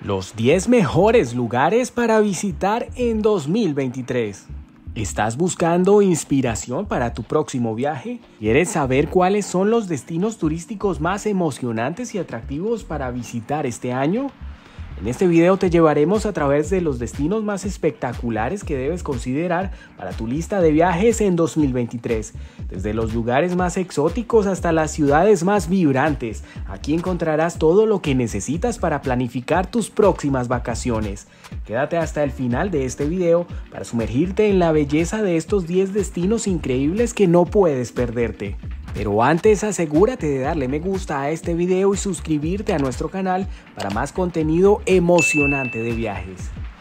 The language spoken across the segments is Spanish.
Los 10 mejores lugares para visitar en 2023. ¿Estás buscando inspiración para tu próximo viaje? ¿Quieres saber cuáles son los destinos turísticos más emocionantes y atractivos para visitar este año? En este video te llevaremos a través de los destinos más espectaculares que debes considerar para tu lista de viajes en 2023. Desde los lugares más exóticos hasta las ciudades más vibrantes, aquí encontrarás todo lo que necesitas para planificar tus próximas vacaciones. Quédate hasta el final de este video para sumergirte en la belleza de estos 10 destinos increíbles que no puedes perderte. Pero antes asegúrate de darle me gusta a este video y suscribirte a nuestro canal para más contenido emocionante de viajes.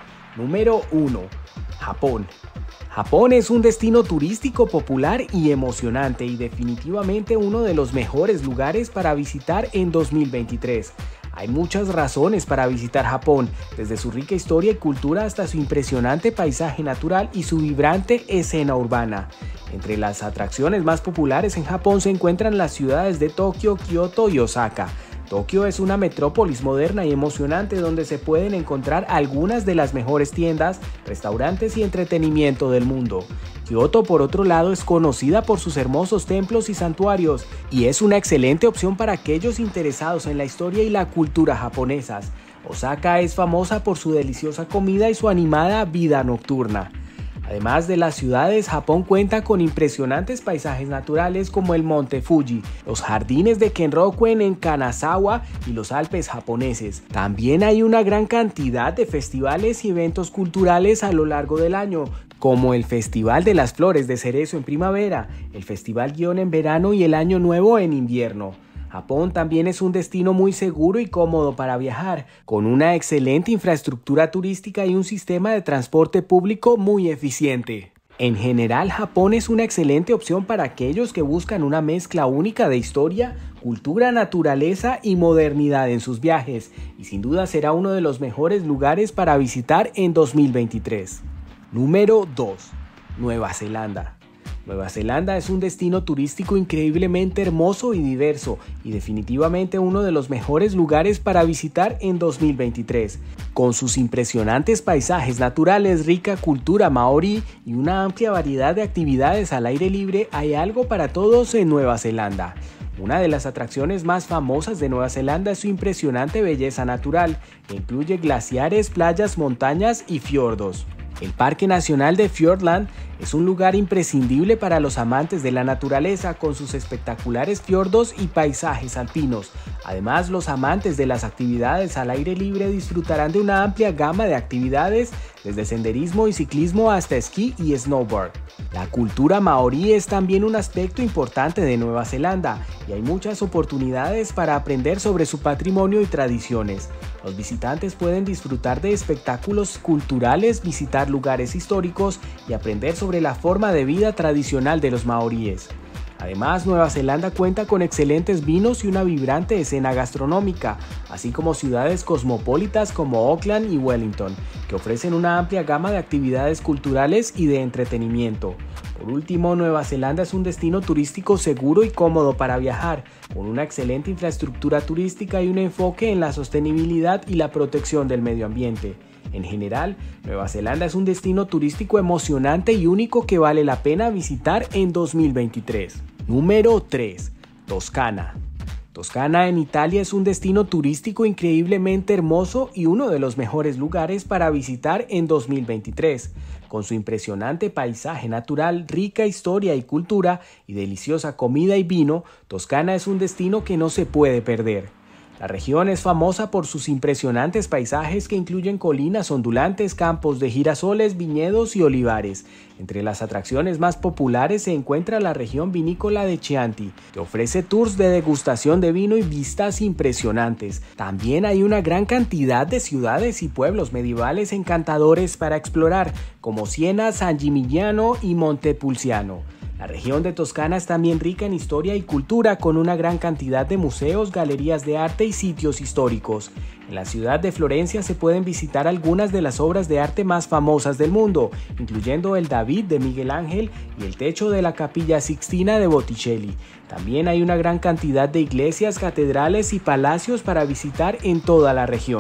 Número 1. Japón. Japón es un destino turístico popular y emocionante y definitivamente uno de los mejores lugares para visitar en 2023. Hay muchas razones para visitar Japón, desde su rica historia y cultura hasta su impresionante paisaje natural y su vibrante escena urbana. Entre las atracciones más populares en Japón se encuentran las ciudades de Tokio, Kioto y Osaka. Tokio es una metrópolis moderna y emocionante donde se pueden encontrar algunas de las mejores tiendas, restaurantes y entretenimiento del mundo. Kioto, por otro lado, es conocida por sus hermosos templos y santuarios y es una excelente opción para aquellos interesados en la historia y la cultura japonesas. Osaka es famosa por su deliciosa comida y su animada vida nocturna. Además de las ciudades, Japón cuenta con impresionantes paisajes naturales como el Monte Fuji, los jardines de Kenrokuen en Kanazawa y los Alpes japoneses. También hay una gran cantidad de festivales y eventos culturales a lo largo del año, como el Festival de las Flores de Cerezo en primavera, el Festival Gion en verano y el Año Nuevo en invierno. Japón también es un destino muy seguro y cómodo para viajar, con una excelente infraestructura turística y un sistema de transporte público muy eficiente. En general, Japón es una excelente opción para aquellos que buscan una mezcla única de historia, cultura, naturaleza y modernidad en sus viajes, y sin duda será uno de los mejores lugares para visitar en 2023. Número 2. Nueva Zelanda. Nueva Zelanda es un destino turístico increíblemente hermoso y diverso y definitivamente uno de los mejores lugares para visitar en 2023. Con sus impresionantes paisajes naturales, rica cultura maorí y una amplia variedad de actividades al aire libre, hay algo para todos en Nueva Zelanda. Una de las atracciones más famosas de Nueva Zelanda es su impresionante belleza natural, que incluye glaciares, playas, montañas y fiordos. El Parque Nacional de Fiordland es un lugar imprescindible para los amantes de la naturaleza con sus espectaculares fiordos y paisajes alpinos. Además, los amantes de las actividades al aire libre disfrutarán de una amplia gama de actividades, desde senderismo y ciclismo hasta esquí y snowboard. La cultura maorí es también un aspecto importante de Nueva Zelanda y hay muchas oportunidades para aprender sobre su patrimonio y tradiciones. Los visitantes pueden disfrutar de espectáculos culturales, visitar lugares históricos y aprender sobre la forma de vida tradicional de los maoríes. Además, Nueva Zelanda cuenta con excelentes vinos y una vibrante escena gastronómica, así como ciudades cosmopolitas como Auckland y Wellington, que ofrecen una amplia gama de actividades culturales y de entretenimiento. Por último, Nueva Zelanda es un destino turístico seguro y cómodo para viajar, con una excelente infraestructura turística y un enfoque en la sostenibilidad y la protección del medio ambiente. En general, Nueva Zelanda es un destino turístico emocionante y único que vale la pena visitar en 2023. Número 3. Toscana. Toscana en Italia es un destino turístico increíblemente hermoso y uno de los mejores lugares para visitar en 2023. Con su impresionante paisaje natural, rica historia y cultura y deliciosa comida y vino, Toscana es un destino que no se puede perder. La región es famosa por sus impresionantes paisajes que incluyen colinas ondulantes, campos de girasoles, viñedos y olivares. Entre las atracciones más populares se encuentra la región vinícola de Chianti, que ofrece tours de degustación de vino y vistas impresionantes. También hay una gran cantidad de ciudades y pueblos medievales encantadores para explorar, como Siena, San Gimignano y Montepulciano. La región de Toscana es también rica en historia y cultura, con una gran cantidad de museos, galerías de arte y sitios históricos. En la ciudad de Florencia se pueden visitar algunas de las obras de arte más famosas del mundo, incluyendo el David de Miguel Ángel y el techo de la Capilla Sixtina de Botticelli. También hay una gran cantidad de iglesias, catedrales y palacios para visitar en toda la región.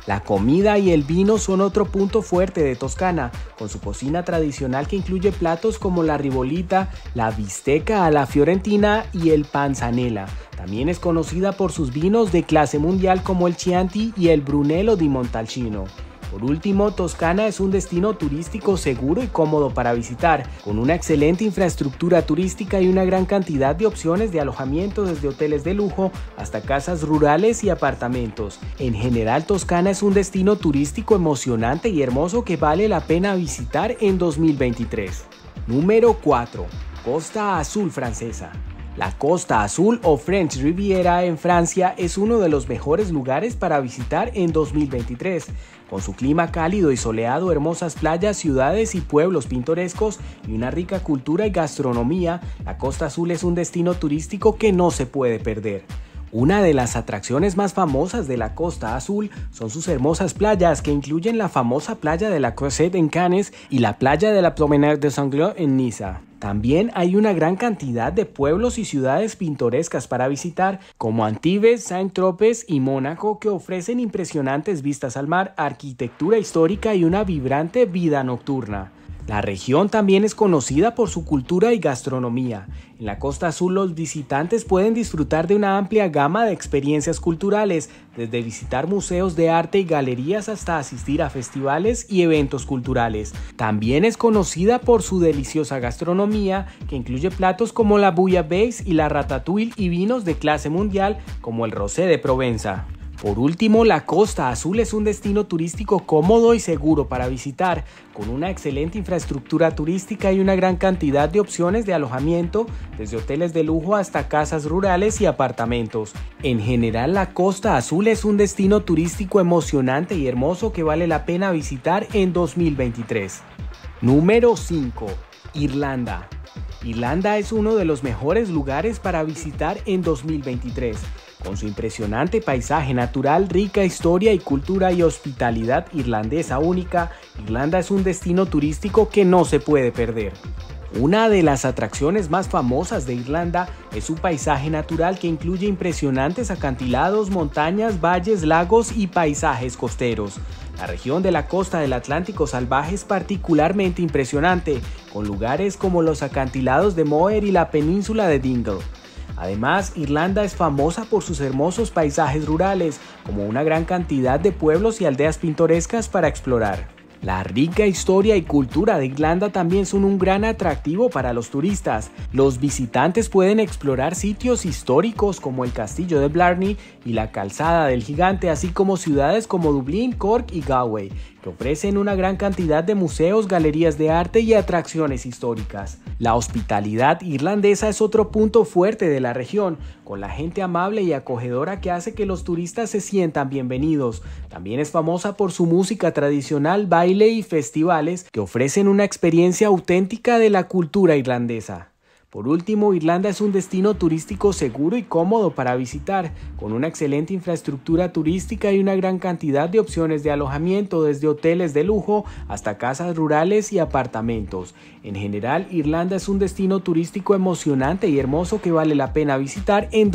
La comida y el vino son otro punto fuerte de Toscana, con su cocina tradicional que incluye platos como la ribolita, la bisteca a la fiorentina y el panzanella. También es conocida por sus vinos de clase mundial como el Chianti y el Brunello di Montalcino. Por último, Toscana es un destino turístico seguro y cómodo para visitar, con una excelente infraestructura turística y una gran cantidad de opciones de alojamiento desde hoteles de lujo hasta casas rurales y apartamentos. En general, Toscana es un destino turístico emocionante y hermoso que vale la pena visitar en 2023. Número 4. Costa Azul francesa. La Costa Azul o French Riviera en Francia es uno de los mejores lugares para visitar en 2023. Con su clima cálido y soleado, hermosas playas, ciudades y pueblos pintorescos y una rica cultura y gastronomía, la Costa Azul es un destino turístico que no se puede perder. Una de las atracciones más famosas de la Costa Azul son sus hermosas playas que incluyen la famosa playa de la Croisette en Cannes y la playa de la Promenade de Saint-Cloud en Niza. También hay una gran cantidad de pueblos y ciudades pintorescas para visitar, como Antibes, Saint-Tropez y Mónaco, que ofrecen impresionantes vistas al mar, arquitectura histórica y una vibrante vida nocturna. La región también es conocida por su cultura y gastronomía. En la Costa Azul los visitantes pueden disfrutar de una amplia gama de experiencias culturales, desde visitar museos de arte y galerías hasta asistir a festivales y eventos culturales. También es conocida por su deliciosa gastronomía, que incluye platos como la bouillabaisse y la ratatouille y vinos de clase mundial como el Rosé de Provenza. Por último, la Costa Azul es un destino turístico cómodo y seguro para visitar, con una excelente infraestructura turística y una gran cantidad de opciones de alojamiento, desde hoteles de lujo hasta casas rurales y apartamentos. En general, la Costa Azul es un destino turístico emocionante y hermoso que vale la pena visitar en 2023. Número 5. Irlanda. Irlanda es uno de los mejores lugares para visitar en 2023. Con su impresionante paisaje natural, rica historia y cultura y hospitalidad irlandesa única, Irlanda es un destino turístico que no se puede perder. Una de las atracciones más famosas de Irlanda es su paisaje natural que incluye impresionantes acantilados, montañas, valles, lagos y paisajes costeros. La región de la costa del Atlántico salvaje es particularmente impresionante, con lugares como los acantilados de Moher y la península de Dingle. Además, Irlanda es famosa por sus hermosos paisajes rurales, como una gran cantidad de pueblos y aldeas pintorescas para explorar. La rica historia y cultura de Irlanda también son un gran atractivo para los turistas. Los visitantes pueden explorar sitios históricos como el castillo de Blarney y la calzada del gigante, así como ciudades como Dublín, Cork y Galway, que ofrecen una gran cantidad de museos, galerías de arte y atracciones históricas. La hospitalidad irlandesa es otro punto fuerte de la región, con la gente amable y acogedora que hace que los turistas se sientan bienvenidos. También es famosa por su música tradicional, baile y festivales que ofrecen una experiencia auténtica de la cultura irlandesa. Por último, Irlanda es un destino turístico seguro y cómodo para visitar, con una excelente infraestructura turística y una gran cantidad de opciones de alojamiento, desde hoteles de lujo hasta casas rurales y apartamentos. En general, Irlanda es un destino turístico emocionante y hermoso que vale la pena visitar en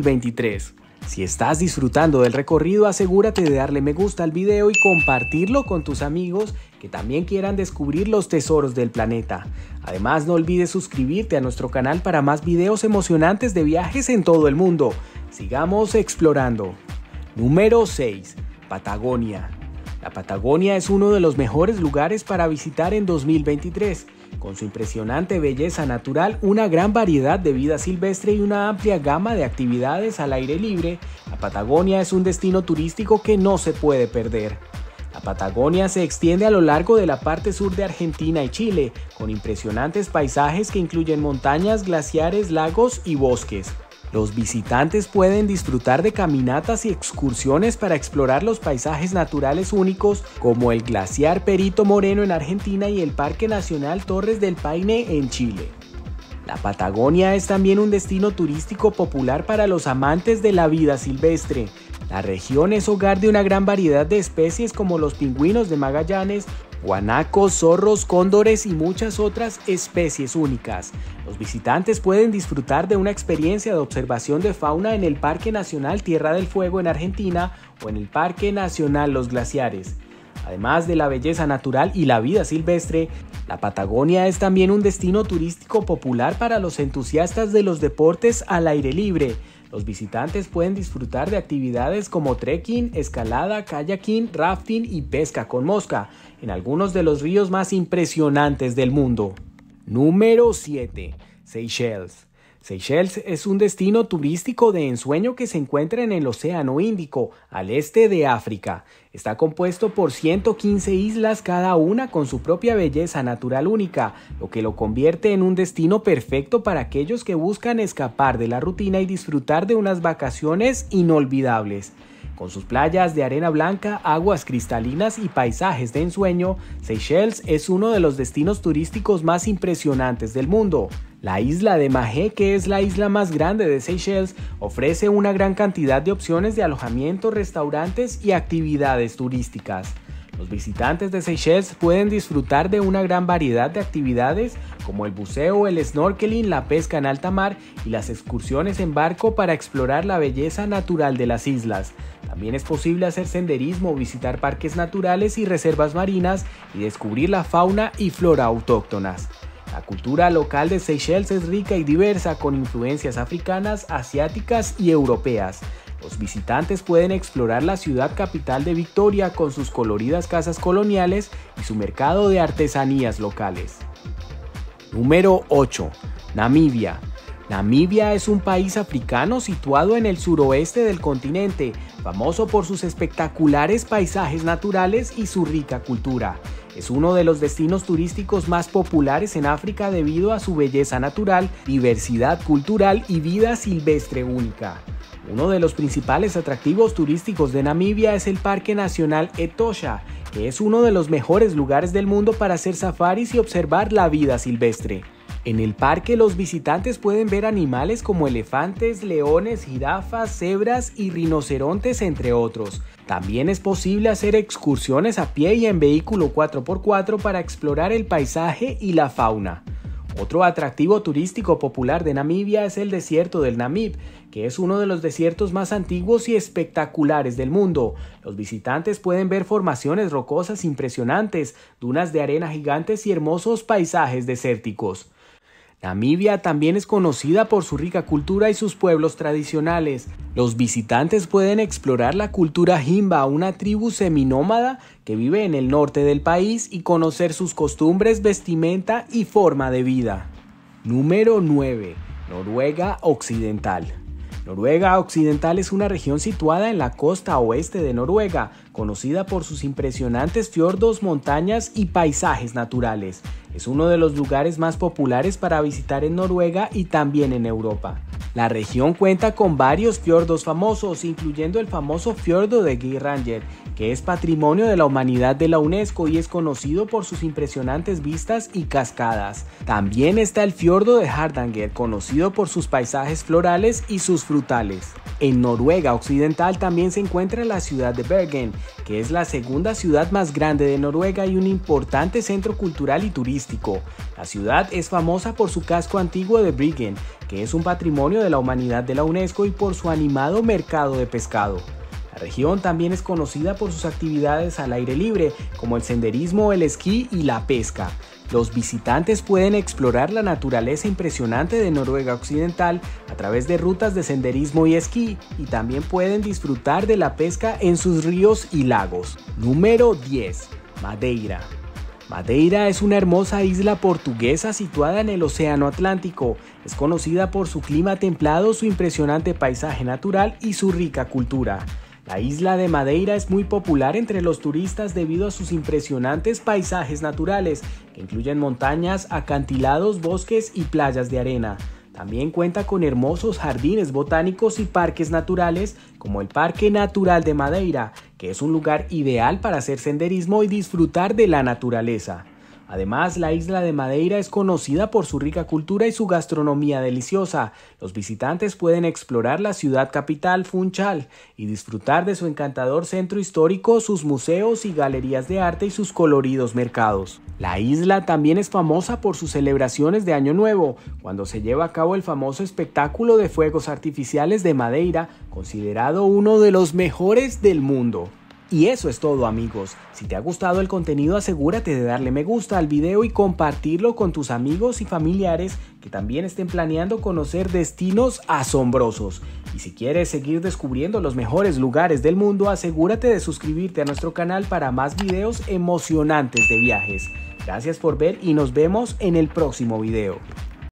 2023. Si estás disfrutando del recorrido, asegúrate de darle me gusta al video y compartirlo con tus amigos que también quieran descubrir los tesoros del planeta. Además, no olvides suscribirte a nuestro canal para más videos emocionantes de viajes en todo el mundo. Sigamos explorando. Número 6. Patagonia. La Patagonia es uno de los mejores lugares para visitar en 2023. Con su impresionante belleza natural, una gran variedad de vida silvestre y una amplia gama de actividades al aire libre, la Patagonia es un destino turístico que no se puede perder. La Patagonia se extiende a lo largo de la parte sur de Argentina y Chile, con impresionantes paisajes que incluyen montañas, glaciares, lagos y bosques. Los visitantes pueden disfrutar de caminatas y excursiones para explorar los paisajes naturales únicos como el glaciar Perito Moreno en Argentina y el Parque Nacional Torres del Paine en Chile. La Patagonia es también un destino turístico popular para los amantes de la vida silvestre. La región es hogar de una gran variedad de especies como los pingüinos de Magallanes, guanacos, zorros, cóndores y muchas otras especies únicas. Los visitantes pueden disfrutar de una experiencia de observación de fauna en el Parque Nacional Tierra del Fuego en Argentina o en el Parque Nacional Los Glaciares. Además de la belleza natural y la vida silvestre, la Patagonia es también un destino turístico popular para los entusiastas de los deportes al aire libre. Los visitantes pueden disfrutar de actividades como trekking, escalada, kayaking, rafting y pesca con mosca en algunos de los ríos más impresionantes del mundo. Número 7. Seychelles. Seychelles es un destino turístico de ensueño que se encuentra en el Océano Índico, al este de África. Está compuesto por 115 islas, cada una con su propia belleza natural única, lo que lo convierte en un destino perfecto para aquellos que buscan escapar de la rutina y disfrutar de unas vacaciones inolvidables. Con sus playas de arena blanca, aguas cristalinas y paisajes de ensueño, Seychelles es uno de los destinos turísticos más impresionantes del mundo. La isla de Mahé, que es la isla más grande de Seychelles, ofrece una gran cantidad de opciones de alojamiento, restaurantes y actividades turísticas. Los visitantes de Seychelles pueden disfrutar de una gran variedad de actividades como el buceo, el snorkeling, la pesca en alta mar y las excursiones en barco para explorar la belleza natural de las islas. También es posible hacer senderismo, visitar parques naturales y reservas marinas y descubrir la fauna y flora autóctonas. La cultura local de Seychelles es rica y diversa, con influencias africanas, asiáticas y europeas. Los visitantes pueden explorar la ciudad capital de Victoria con sus coloridas casas coloniales y su mercado de artesanías locales. Número 8. Namibia. Namibia es un país africano situado en el suroeste del continente, famoso por sus espectaculares paisajes naturales y su rica cultura. Es uno de los destinos turísticos más populares en África debido a su belleza natural, diversidad cultural y vida silvestre única. Uno de los principales atractivos turísticos de Namibia es el Parque Nacional Etosha, que es uno de los mejores lugares del mundo para hacer safaris y observar la vida silvestre. En el parque los visitantes pueden ver animales como elefantes, leones, jirafas, cebras y rinocerontes, entre otros. También es posible hacer excursiones a pie y en vehículo 4x4 para explorar el paisaje y la fauna. Otro atractivo turístico popular de Namibia es el desierto del Namib, que es uno de los desiertos más antiguos y espectaculares del mundo. Los visitantes pueden ver formaciones rocosas impresionantes, dunas de arena gigantes y hermosos paisajes desérticos. Namibia también es conocida por su rica cultura y sus pueblos tradicionales. Los visitantes pueden explorar la cultura Himba, una tribu seminómada que vive en el norte del país, y conocer sus costumbres, vestimenta y forma de vida. Número 9. Noruega Occidental. Noruega Occidental es una región situada en la costa oeste de Noruega, conocida por sus impresionantes fiordos, montañas y paisajes naturales. Es uno de los lugares más populares para visitar en Noruega y también en Europa. La región cuenta con varios fiordos famosos, incluyendo el famoso fiordo de Geiranger, que es Patrimonio de la Humanidad de la UNESCO y es conocido por sus impresionantes vistas y cascadas. También está el fiordo de Hardanger, conocido por sus paisajes florales y sus frutales. En Noruega Occidental también se encuentra la ciudad de Bergen, que es la segunda ciudad más grande de Noruega y un importante centro cultural y turístico. La ciudad es famosa por su casco antiguo de Bryggen, que es un patrimonio de la humanidad de la UNESCO, y por su animado mercado de pescado. La región también es conocida por sus actividades al aire libre, como el senderismo, el esquí y la pesca. Los visitantes pueden explorar la naturaleza impresionante de Noruega Occidental a través de rutas de senderismo y esquí, y también pueden disfrutar de la pesca en sus ríos y lagos. Número 10. Madeira. Madeira es una hermosa isla portuguesa situada en el Océano Atlántico. Es conocida por su clima templado, su impresionante paisaje natural y su rica cultura. La isla de Madeira es muy popular entre los turistas debido a sus impresionantes paisajes naturales, que incluyen montañas, acantilados, bosques y playas de arena. También cuenta con hermosos jardines botánicos y parques naturales, como el Parque Natural de Madeira, que es un lugar ideal para hacer senderismo y disfrutar de la naturaleza. Además, la isla de Madeira es conocida por su rica cultura y su gastronomía deliciosa. Los visitantes pueden explorar la ciudad capital, Funchal, y disfrutar de su encantador centro histórico, sus museos y galerías de arte y sus coloridos mercados. La isla también es famosa por sus celebraciones de Año Nuevo, cuando se lleva a cabo el famoso espectáculo de fuegos artificiales de Madeira, considerado uno de los mejores del mundo. Y eso es todo, amigos. Si te ha gustado el contenido, asegúrate de darle me gusta al video y compartirlo con tus amigos y familiares que también estén planeando conocer destinos asombrosos. Y si quieres seguir descubriendo los mejores lugares del mundo, asegúrate de suscribirte a nuestro canal para más videos emocionantes de viajes. Gracias por ver y nos vemos en el próximo video.